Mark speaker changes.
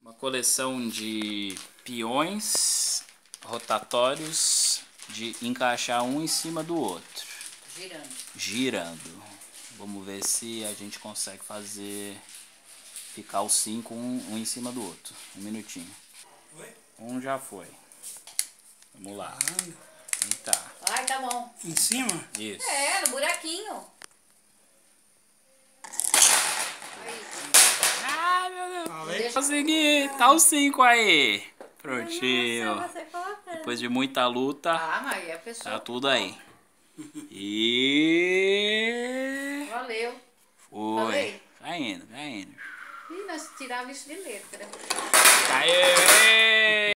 Speaker 1: Uma coleção de peões rotatórios de encaixar um em cima do outro. Girando. Vamos ver se a gente consegue fazer ficar os 5 um em cima do outro. Um minutinho. Um já foi. Vamos lá. Eita.
Speaker 2: Ai, tá bom.
Speaker 3: Em cima?
Speaker 1: Isso.
Speaker 2: É, no buraquinho.
Speaker 1: Ai, meu Deus.
Speaker 3: Falei.
Speaker 1: Consegui. Tá os 5 aí. Prontinho.
Speaker 2: Você colocando.
Speaker 1: Depois de muita luta,
Speaker 2: Ah, mas a pessoa...
Speaker 1: tá tudo aí. E...
Speaker 2: Valeu.
Speaker 1: Foi.
Speaker 2: Falei.
Speaker 1: Vai indo, vai indo.
Speaker 2: Ih, nós tirávamos isso de letra.
Speaker 1: Aê!